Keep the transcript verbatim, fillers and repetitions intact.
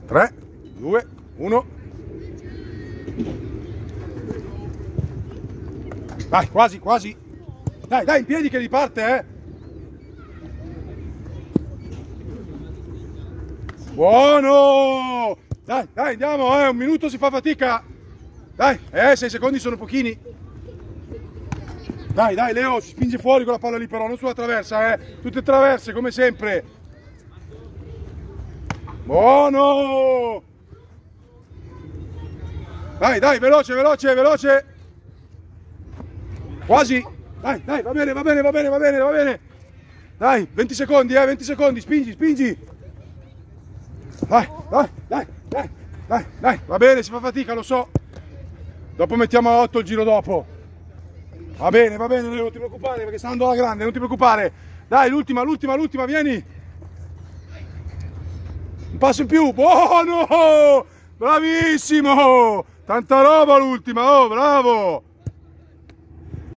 tre, due, uno. Dai, quasi, quasi. Dai, dai, in piedi che riparte, eh. Buono! Dai, dai, andiamo, eh, un minuto si fa fatica. Dai, eh, sei secondi sono pochini. Dai, dai, Leo, si spinge fuori con la palla lì però, non sulla traversa, eh. Tutte traverse, come sempre. Buono! Dai, dai, veloce, veloce, veloce. Quasi. Dai, dai, va bene, va bene, va bene, va bene, va bene. Dai, venti secondi, eh, venti secondi, spingi, spingi. Dai, dai, dai, dai, dai, dai, va bene, si fa fatica, lo so. Dopo mettiamo a otto il giro dopo. Va bene, va bene, non ti preoccupare perché sta andando alla grande, non ti preoccupare. Dai, l'ultima, l'ultima, l'ultima, vieni. Un passo in più, buono! Bravissimo! Tanta roba l'ultima, oh, bravo!